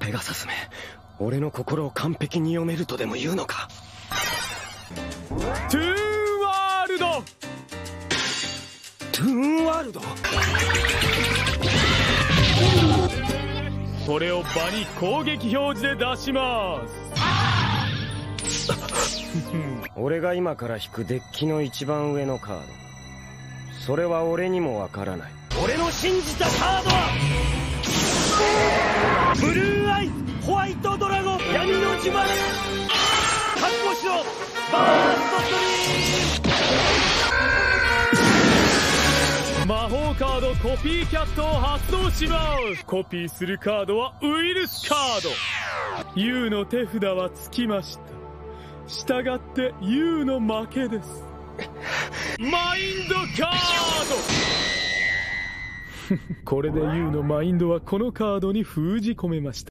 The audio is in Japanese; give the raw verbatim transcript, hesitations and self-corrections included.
ペガサスめ、俺の心を完璧に読めるとでも言うのか。 トゥーンワールド。 トゥーンワールド。 これを場に攻撃表示で出します。 俺が今から引くデッキの一番上のカード、それは俺にもわからない。俺の信じたカードはブルーアイズホワイトドラゴン闇の呪縛。覚悟しろバーストストリーム。 魔法カードコピーキャットを発動します。コピーするカードはウイルスカード。 ユー の手札はつきました。したがって ユー の負けです。マインドカード。これで ユー のマインドはこのカードに封じ込めました。